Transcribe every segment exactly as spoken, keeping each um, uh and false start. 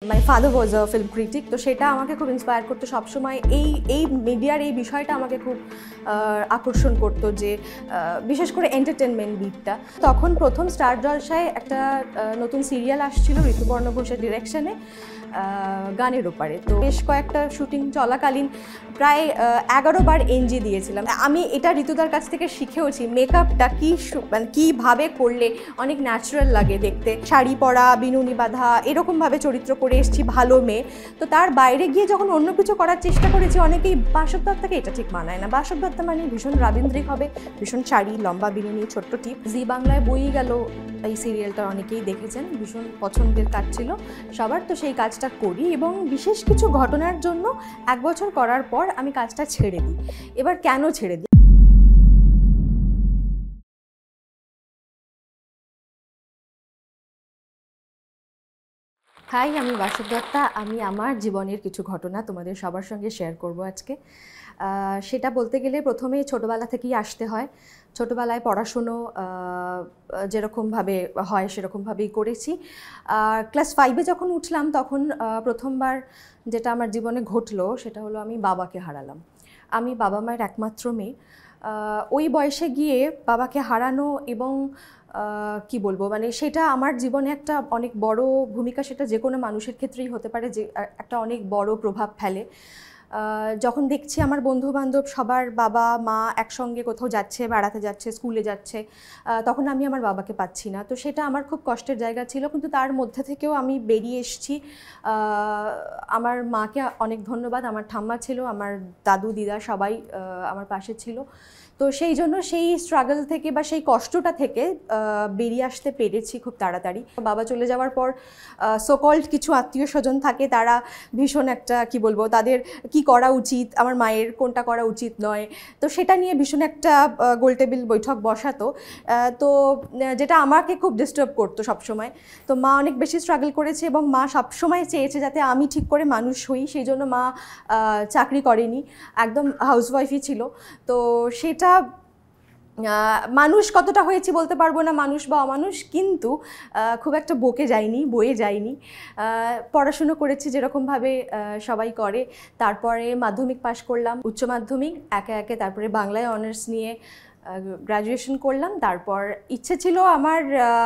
My father was a film critic, তো সেটা আমাকে খুব ইন্সপায়ার করতো সবসময়। এই এই মিডিয়ার এই বিষয়টা আমাকে খুব আকর্ষণ করতো, যে বিশেষ করে এন্টারটেনমেন্ট বিটটা। তখন প্রথম স্টার জলসায় একটা নতুন সিরিয়াল আসছিল ঋতুপর্ণ ঘোষের ডিরেকশনে, গানের ওপারে। তো বেশ কয়েকটা শুটিং চলাকালীন প্রায় এগারো বার এনজি দিয়েছিলাম। আমি এটা ঋতুদার কাছ থেকে শিখেওছি, মেকআপটা কী মানে কীভাবে করলে অনেক ন্যাচারাল লাগে দেখতে। শাড়ি পরা, বিনুনি বাঁধা, এরকমভাবে চরিত্র করে এসেছি, ভালো মেয়ে। তো তার বাইরে গিয়ে যখন অন্য কিছু করার চেষ্টা করেছি, অনেকেই বাসবদত্তাকে এটা ঠিক মানায় না। বাসবদত্তা মানে ভীষণ রাবীন্দ্রিক হবে, ভীষণ শাড়ি, লম্বা বিনুনি, ছোট্ট টিপ। জি বাংলায় বই গেল এই সিরিয়ালটা অনেকেই দেখেছেন, ভীষণ পছন্দের কাজ ছিল সবার। তো সেই কাজটা করি এবং বিশেষ কিছু ঘটনার জন্য এক বছর করার পর আমি কাজটা ছেড়ে দিই। এবার কেন ছেড়ে দিই? হাই, আমি বাসবদত্তা। আমি আমার জীবনের কিছু ঘটনা তোমাদের সবার সঙ্গে শেয়ার করব আজকে। সেটা বলতে গেলে প্রথমে ছোটোবেলা থেকেই আসতে হয়। ছোটোবেলায় পড়াশুনো যেরকমভাবে হয় সেরকমভাবেই করেছি। ক্লাস ফাইভে যখন উঠলাম তখন প্রথমবার যেটা আমার জীবনে ঘটলো সেটা হলো আমি বাবাকে হারালাম। আমি বাবা মায়ের একমাত্র মেয়ে। ওই বয়সে গিয়ে বাবাকে হারানো এবং কি বলবো, মানে সেটা আমার জীবনে একটা অনেক বড় ভূমিকা, সেটা যে কোনো মানুষের ক্ষেত্রেই হতে পারে, যে একটা অনেক বড় প্রভাব ফেলে। যখন দেখছি আমার বন্ধু বান্ধব সবার বাবা মা একসঙ্গে কোথাও যাচ্ছে, বেড়াতে যাচ্ছে, স্কুলে যাচ্ছে, তখন আমি আমার বাবাকে পাচ্ছি না। তো সেটা আমার খুব কষ্টের জায়গা ছিল, কিন্তু তার মধ্যে থেকেও আমি বেরিয়ে এসেছি। আমার মাকে অনেক ধন্যবাদ, আমার ঠাম্মা ছিল, আমার দাদু দিদা সবাই আমার পাশে ছিল। তো সেই জন্য সেই স্ট্রাগল থেকে বা সেই কষ্টটা থেকে বেরিয়ে আসতে পেরেছি খুব তাড়াতাড়ি। বাবা চলে যাওয়ার পর সোকল্ড কিছু আত্মীয় স্বজন থাকে, তারা ভীষণ একটা কি বলবো, তাদের কি করা উচিত, আমার মায়ের কোনটা করা উচিত নয়, তো সেটা নিয়ে ভীষণ একটা গোলটেবিল বৈঠক বসাতো। তো যেটা আমাকে খুব ডিস্টার্ব করতো সবসময়। তো মা অনেক বেশি স্ট্রাগল করেছে এবং মা সবসময় চেয়েছে যাতে আমি ঠিক করে মানুষ হই, সেই জন্য মা চাকরি করেনি, একদম হাউসওয়াইফই ছিল। তো সেটা মানুষ কতটা হয়েছি বলতে পারবো না, মানুষ বা অমানুষ, কিন্তু খুব একটা বকে যায়নি, বয়ে যায়নি। পড়াশুনো করেছি যেরকমভাবে সবাই করে। তারপরে মাধ্যমিক পাশ করলাম, উচ্চ মাধ্যমিক একে একে, তারপরে বাংলায় অনার্স নিয়ে গ্র্যাজুয়েশন করলাম। তারপর ইচ্ছে ছিল আমার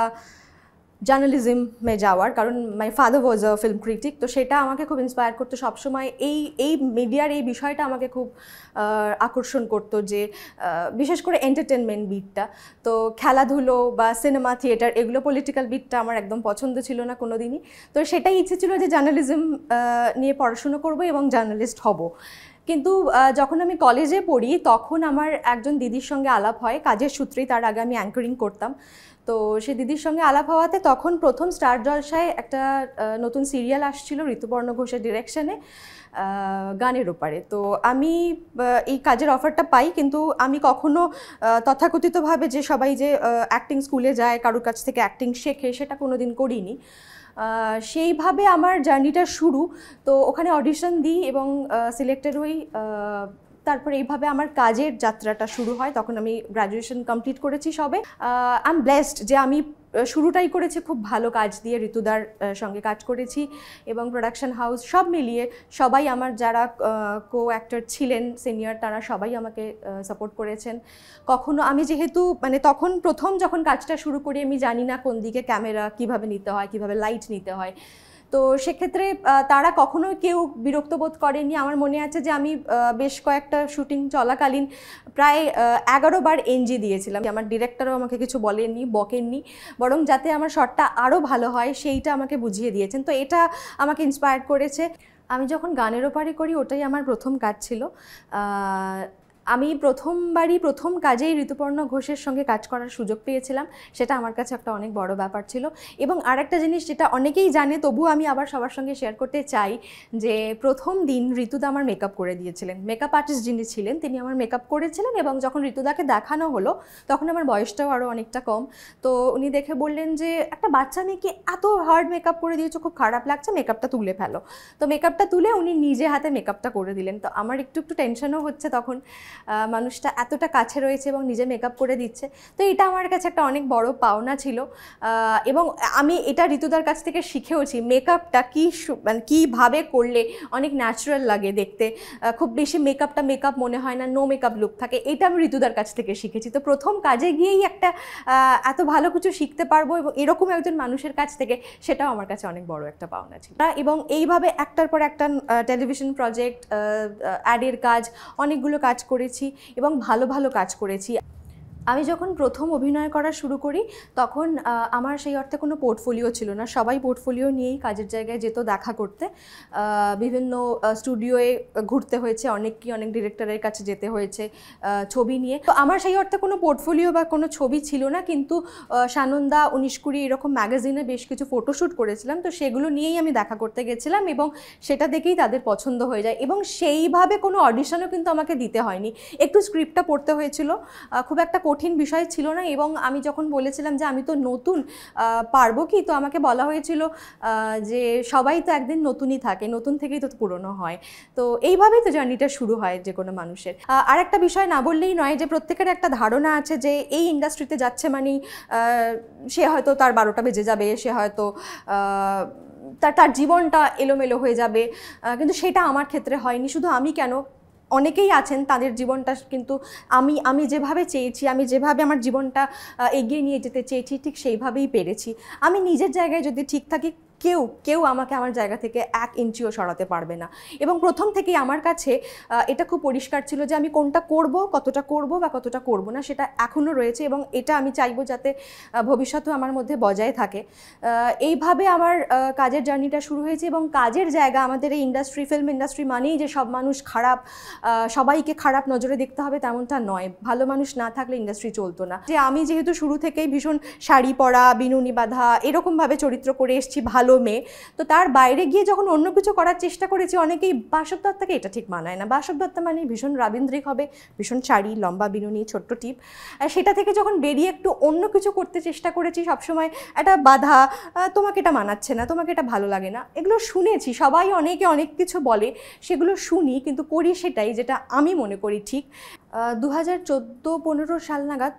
জার্নালিজমে যাওয়ার, কারণ my father was a film critic, তো সেটা আমাকে খুব ইন্সপায়ার করতো সবসময়। এই এই মিডিয়ার এই বিষয়টা আমাকে খুব আকর্ষণ করতো, যে বিশেষ করে এন্টারটেনমেন্ট বিটটা। তো খেলাধুলো বা সিনেমা, থিয়েটার, এগুলো পলিটিক্যাল বিটটা আমার একদম পছন্দ ছিল না কোনো দিনই। তো সেটাই ইচ্ছে ছিল যে জার্নালিজম নিয়ে পড়াশুনো করবো এবং জার্নালিস্ট হব। কিন্তু যখন আমি কলেজে পড়ি তখন আমার একজন দিদির সঙ্গে আলাপ হয় কাজের সূত্রেই। তার আগে আমি অ্যাঙ্করিং করতাম। তো সেই দিদির সঙ্গে আলাপ হওয়াতে তখন প্রথম স্টার জলসায় একটা নতুন সিরিয়াল আসছিল ঋতুপর্ণ ঘোষের ডিরেকশনে, গানের ওপারে। তো আমি এই কাজের অফারটা পাই, কিন্তু আমি কখনো তথাকথিতভাবে যে সবাই যে অ্যাক্টিং স্কুলে যায়, কারোর কাছ থেকে অ্যাক্টিং শেখে, সেটা কোনো দিন করিনি। সেইভাবে আমার জার্নিটা শুরু। তো ওখানে অডিশন দিই এবং সিলেক্টেড হই। তারপরে এইভাবে আমার কাজের যাত্রাটা শুরু হয়। তখন আমি গ্র্যাজুয়েশন কমপ্লিট করেছি সবে। আই এম ব্লেসড যে আমি শুরুটাই করেছি খুব ভালো কাজ দিয়ে, ঋতুদার সঙ্গে কাজ করেছি এবং প্রোডাকশন হাউস সব মিলিয়ে সবাই আমার যারা কো অ্যাক্টর ছিলেন সিনিয়র, তারা সবাই আমাকে সাপোর্ট করেছেন। কখনো আমি যেহেতু মানে তখন প্রথম যখন কাজটা শুরু করি, আমি জানি না কোন দিকে ক্যামেরা কীভাবে নিতে হয়, কীভাবে লাইট নিতে হয়। তো সেক্ষেত্রে তারা কখনো কেউ বিরক্ত বোধ করেনি। আমার মনে আছে যে আমি বেশ কয়েকটা শুটিং চলাকালীন প্রায় এগারো বার এনজি দিয়েছিলাম। আমার ডিরেক্টরও আমাকে কিছু বলেননি, বকেননি, বরং যাতে আমার শটটা আরও ভালো হয় সেইটা আমাকে বুঝিয়ে দিয়েছেন। তো এটা আমাকে ইন্সপায়ার করেছে। আমি যখন গানের ওপারে করি, ওটাই আমার প্রথম কাজ ছিল। আমি প্রথমবারই প্রথম কাজেই ঋতুপর্ণ ঘোষের সঙ্গে কাজ করার সুযোগ পেয়েছিলাম, সেটা আমার কাছে একটা অনেক বড় ব্যাপার ছিল। এবং আরেকটা জিনিস যেটা অনেকেই জানে, তবুও আমি আবার সবার সঙ্গে শেয়ার করতে চাই, যে প্রথম দিন ঋতুদা আমার মেকআপ করে দিয়েছিলেন। মেকআপ আর্টিস্ট যিনি ছিলেন তিনি আমার মেকআপ করেছিলেন, এবং যখন ঋতুদাকে দেখানো হলো তখন আমার বয়সটাও আরও অনেকটা কম। তো উনি দেখে বললেন যে একটা বাচ্চা মেয়েকে এত হার্ড মেকআপ করে দিয়েছো, খুব খারাপ লাগছে, মেকআপটা তুলে ফেলো। তো মেকআপটা তুলে উনি নিজে হাতে মেকআপটা করে দিলেন। তো আমার একটু একটু টেনশনও হচ্ছে তখন, মানুষটা এতটা কাছে রয়েছে এবং নিজে মেকআপ করে দিচ্ছে। তো এটা আমার কাছে একটা অনেক বড় পাওনা ছিল এবং আমি এটা ঋতুদার কাছ থেকে শিখেওছি মেকআপটা কী মানে কীভাবে করলে অনেক ন্যাচারাল লাগে দেখতে, খুব বেশি মেকআপটা মেকআপ মনে হয় না, নো মেকআপ লুক থাকে। এটা আমি ঋতুদার কাছ থেকে শিখেছি। তো প্রথম কাজে গিয়েই একটা এত ভালো কিছু শিখতে পারবো এবং এরকম একজন মানুষের কাছ থেকে, সেটাও আমার কাছে অনেক বড় একটা পাওনা ছিল। এবং এইভাবে একটার পর একটা টেলিভিশন প্রজেক্ট, অ্যাডের কাজ, অনেকগুলো কাজ করেছি এবং ভালো ভালো কাজ করেছি। আমি যখন প্রথম অভিনয় করা শুরু করি তখন আমার সেই অর্থে কোনো পোর্টফোলিও ছিল না। সবাই পোর্টফোলিও নিয়েই কাজের জায়গায় যেত দেখা করতে, বিভিন্ন স্টুডিওয়ে ঘুরতে হয়েছে, অনেক কি অনেক ডিরেক্টরের কাছে যেতে হয়েছে ছবি নিয়ে। তো আমার সেই অর্থে কোনো পোর্টফোলিও বা কোনো ছবি ছিল না, কিন্তু সানন্দা, উনিশ কুড়ি এরকম ম্যাগাজিনে বেশ কিছু ফটোশ্যুট করেছিলাম। তো সেগুলো নিয়েই আমি দেখা করতে গেছিলাম এবং সেটা দেখেই তাদের পছন্দ হয়ে যায় এবং সেইভাবে কোনো অডিশনও কিন্তু আমাকে দিতে হয়নি। একটু স্ক্রিপ্টটা পড়তে হয়েছিল, খুব একটা কঠিন বিষয় ছিল না। এবং আমি যখন বলেছিলাম যে আমি তো নতুন, পারবো কি, তো আমাকে বলা হয়েছিল যে সবাই তো একদিন নতুনই থাকে, নতুন থেকেই তো পুরনো হয়। তো এইভাবেই তো জার্নিটা শুরু হয় যে কোনো মানুষের। আর একটা বিষয় না বললেই নয় যে প্রত্যেকের একটা ধারণা আছে যে এই ইন্ডাস্ট্রিতে যাচ্ছে মানেই সে হয়তো তার বারোটা বেজে যাবে, সে হয়তো তার তার জীবনটা এলোমেলো হয়ে যাবে, কিন্তু সেটা আমার ক্ষেত্রে হয়নি। শুধু আমি কেন, অনেকেই আছেন তাদের জীবনটা কিন্তু আমি আমি যেভাবে চেয়েছি, আমি যেভাবে আমার জীবনটা এগিয়ে নিয়ে যেতে চেয়েছি ঠিক সেইভাবেই পেরেছি। আমি নিজের জায়গায় যদি ঠিক থাকি, কেউ কেউ আমাকে আমার জায়গা থেকে এক ইঞ্চিও সরাতে পারবে না। এবং প্রথম থেকেই আমার কাছে এটা খুব পরিষ্কার ছিল যে আমি কোনটা করব, কতটা করব বা কতটা করব না, সেটা এখনও রয়েছে এবং এটা আমি চাইবো যাতে ভবিষ্যতেও আমার মধ্যে বজায় থাকে। এইভাবে আমার কাজের জার্নিটা শুরু হয়েছে এবং কাজের জায়গা, আমাদের এই ইন্ডাস্ট্রি, ফিল্ম ইন্ডাস্ট্রি মানেই যে সব মানুষ খারাপ, সবাইকে খারাপ নজরে দেখতে হবে তেমনটা নয়। ভালো মানুষ না থাকলে ইন্ডাস্ট্রি চলতো না। যে আমি যেহেতু শুরু থেকেই ভীষণ শাড়ি পরা, বিনুনি বাঁধা এরকমভাবে চরিত্র করে এসেছি, ভালো মেয়ে, তো তার বাইরে গিয়ে যখন অন্য কিছু করার চেষ্টা করেছি, অনেকেই বাসবদত্তাকে এটা ঠিক মানায় না। বাসবদত্তা মানে ভীষণ রাবীন্দ্রিক হবে, ভীষণ শাড়ি, লম্বা বিনুনি, ছোট্ট টিপ। সেটা থেকে যখন বেরিয়ে একটু অন্য কিছু করতে চেষ্টা করেছি, সবসময় একটা বাধা, তোমাকে এটা মানাচ্ছে না, তোমাকে এটা ভালো লাগে না, এগুলো শুনেছি। সবাই অনেকে অনেক কিছু বলে, সেগুলো শুনি, কিন্তু করি সেটাই যেটা আমি মনে করি ঠিক। দু হাজার চোদ্দো পনেরো সাল নাগাদ,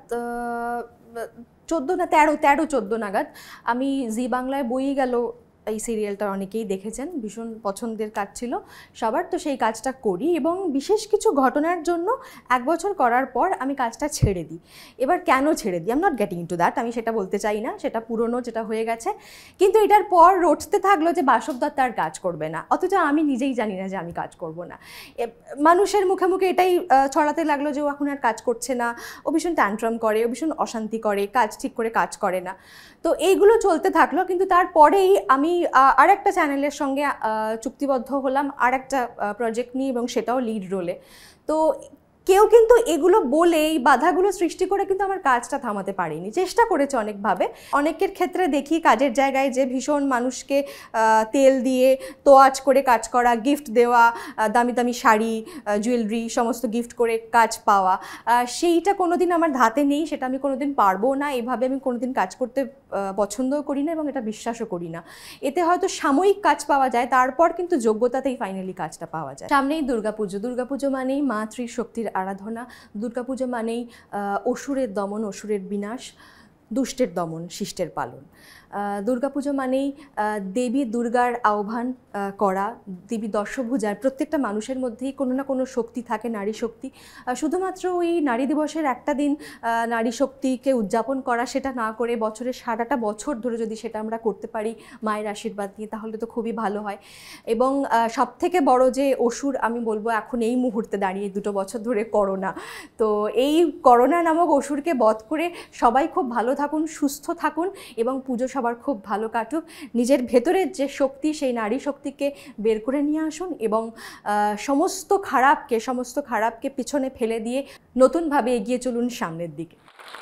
চোদ্দো না তেরো তেরো চোদ্দো নাগাদ আমি জি বাংলায় বই গেল এই সিরিয়ালটা অনেকেই দেখেছেন, ভীষণ পছন্দের কাজ ছিল সবার। তো সেই কাজটা করি এবং বিশেষ কিছু ঘটনার জন্য এক বছর করার পর আমি কাজটা ছেড়ে দিই। এবার কেন ছেড়ে দিই, I am not getting into that, আমি সেটা বলতে চাই না, সেটা পুরনো, যেটা হয়ে গেছে। কিন্তু এটার পর রটতে থাকলো যে বাসবদত্তা আর কাজ করবে না, অথচ আমি নিজেই জানি না যে আমি কাজ করব না। মানুষের মুখে মুখে এটাই ছড়াতে লাগলো যে ও এখন আর কাজ করছে না, ও ভীষণ ট্যান্ট্রাম করে, ও ভীষণ অশান্তি করে, কাজ ঠিক করে কাজ করে না। তো এইগুলো চলতে থাকলো। কিন্তু তারপরেই আমি আর একটা চ্যানেলের সঙ্গে চুক্তিবদ্ধ হলাম আর একটা প্রজেক্ট নিয়ে এবং সেটাও লিড রোলে। তো কেউ কিন্তু এগুলো বলে, এই বাধাগুলো সৃষ্টি করে কিন্তু আমার কাজটা থামাতে পারিনি, চেষ্টা করেছে অনেকভাবে। অনেকের ক্ষেত্রে দেখি কাজের জায়গায় যে ভীষণ মানুষকে তেল দিয়ে তোয়াজ করে কাজ করা, গিফট দেওয়া, দামি দামি শাড়ি, জুয়েলারি সমস্ত গিফট করে কাজ পাওয়া, সেইটা কোনোদিন আমার ধাতে নেই, সেটা আমি কোনোদিন পারবো না। এভাবে আমি কোনোদিন কাজ করতে পছন্দও করি না এবং এটা বিশ্বাসও করি না। এতে হয়তো সাময়িক কাজ পাওয়া যায়, তারপর কিন্তু যোগ্যতাতেই ফাইনালি কাজটা পাওয়া যায়। সামনেই দুর্গাপুজো, দুর্গাপুজো মানেই মা ত্রিশক্তির আরাধনা, দুর্গাপুজো মানেই অসুরের দমন, অসুরের বিনাশ, দুষ্টের দমন, শিষ্টের পালন। দুর্গাপুজো মানেই দেবী দুর্গার আহ্বান করা, দেবী দশভুজার। প্রত্যেকটা মানুষের মধ্যেই কোনো না কোনো শক্তি থাকে, নারী শক্তি। শুধুমাত্র ওই নারী দিবসের একটা দিন নারী শক্তিকে উদযাপন করা, সেটা না করে বছরের সারাটা বছর ধরে যদি সেটা আমরা করতে পারি মায়ের আশীর্বাদ নিয়ে, তাহলে তো খুবই ভালো হয়। এবং সবথেকে বড় যে অসুর, আমি বলবো এখন এই মুহূর্তে দাঁড়িয়ে, দুটো বছর ধরে করোনা, তো এই করোনা নামক অসুরকে বধ করে সবাই খুব ভালো থাকুন, সুস্থ থাকুন এবং পুজো সবার খুব ভালো কাটুক। নিজের ভেতরের যে শক্তি, সেই নারী শক্তিকে বের করে নিয়ে আসুন এবং সমস্ত খারাপকে সমস্ত খারাপকে পিছনে ফেলে দিয়ে নতুনভাবে এগিয়ে চলুন সামনের দিকে।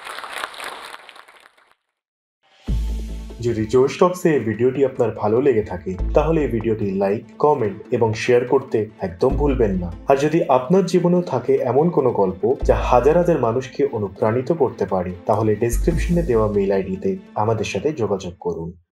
যদি জোশ টক্সে এই ভিডিওটি আপনার ভালো লেগে থাকে তাহলে এই ভিডিওটি লাইক, কমেন্ট এবং শেয়ার করতে একদম ভুলবেন না। আর যদি আপনার জীবনেও থাকে এমন কোনো গল্প যা হাজার হাজার মানুষকে অনুপ্রাণিত করতে পারে, তাহলে ডেসক্রিপশনে দেওয়া মেইল আইডিতে আমাদের সাথে যোগাযোগ করুন।